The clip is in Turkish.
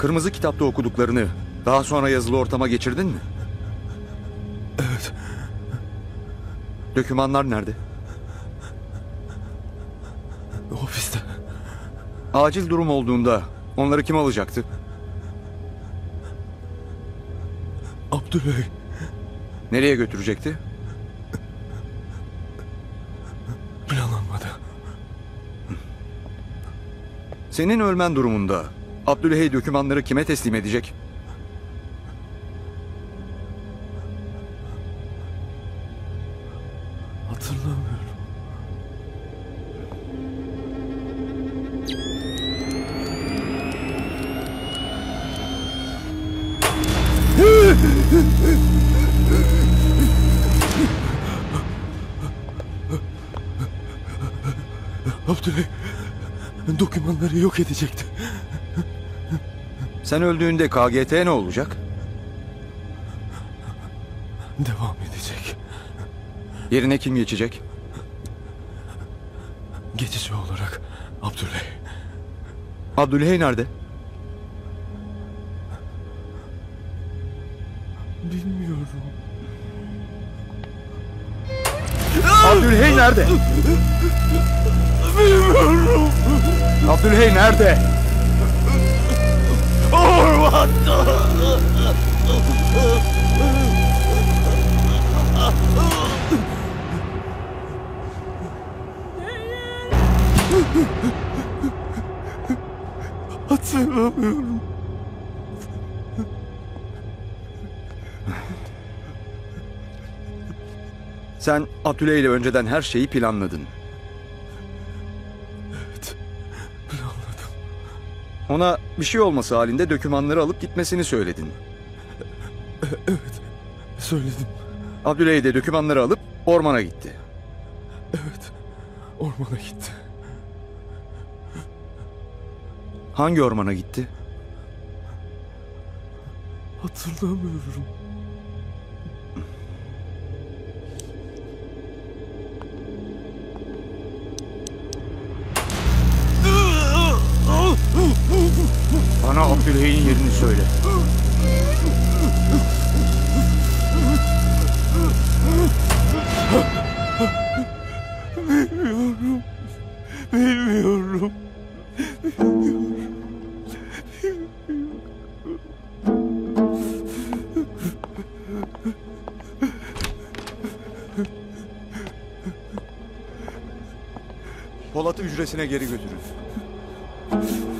Kırmızı kitapta okuduklarını daha sonra yazılı ortama geçirdin mi? Evet. Dokümanlar nerede? Ofiste. Acil durum olduğunda onları kim alacaktı? Abdüley. Nereye götürecekti? Planlanmadı. Senin ölmen durumunda Abdüley dokümanları kime teslim edecek? Hatırlamıyorum. Abdüley dokümanları yok edecekti. Sen öldüğünde KGT ne olacak? Devam edecek. Yerine kim geçecek? Geçici olarak Abdüley. Abdüley nerede? Bilmiyorum. Abdüley nerede? Bilmiyorum. Abdüley nerede? Ormanda. Hatırlamıyorum. Sen Abdüley ile önceden her şeyi planladın. Evet, planladım. Ona bir şey olması halinde dokümanları alıp gitmesini söyledin. Evet, söyledim. Abdüley de dokümanları alıp ormana gitti. Evet, ormana gitti. Hangi ormana gitti? Hatırlamıyorum. Bana Abdüley'in yerini söyle. Bilmiyorum. Bilmiyorum. Polat'ı hücresine geri götürün.